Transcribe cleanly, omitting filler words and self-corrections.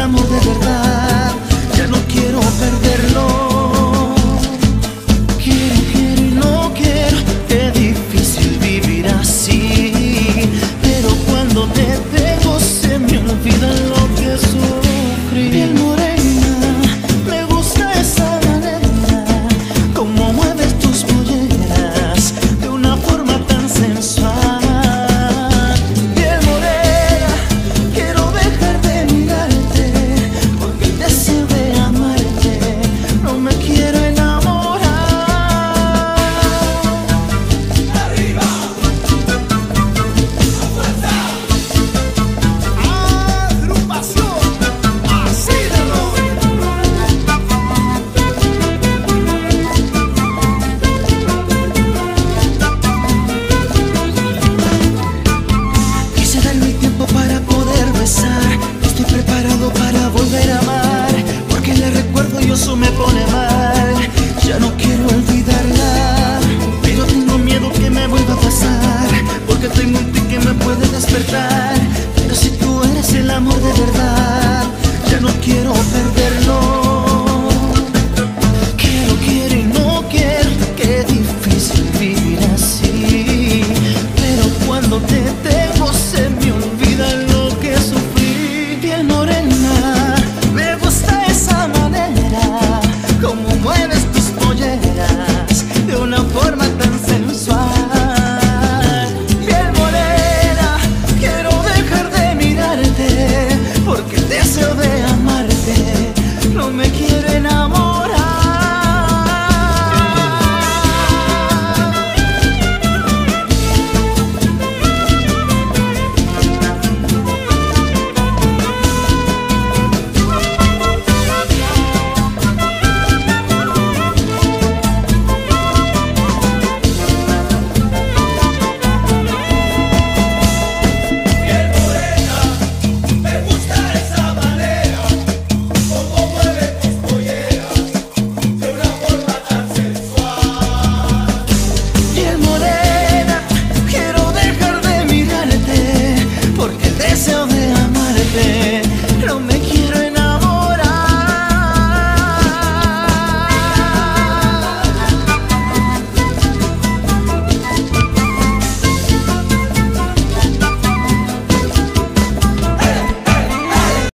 amor de verdad. Ya no quiero perderlo. Quiero y no quiero. Qué difícil vivir así. Pero cuando te tengo se me olvida lo que sufrí. Piel morena, me gusta esa manera, como mueves tus polleras de una forma tan sensual. Piel morena, quiero dejar de mirarte, porque el deseo de amarte no me quiero enamorar. ¡Arriba! ¡A fuerza! ¡Agrupación! ¡Así de Quise darme tiempo para poder besar. Estoy preparado para volver a amar, porque le recuerdo y eso me pone mal. Ya no quiero olvidarla, pero tengo miedo que me vuelva a pasar, porque tengo un tic que me puede despertar. Pero si tú eres el amor de verdad, ya no quiero perderlo. Quiero y no quiero. Qué difícil vivir así. Pero cuando te tengo se me olvida lo que sufrí. Piel morena,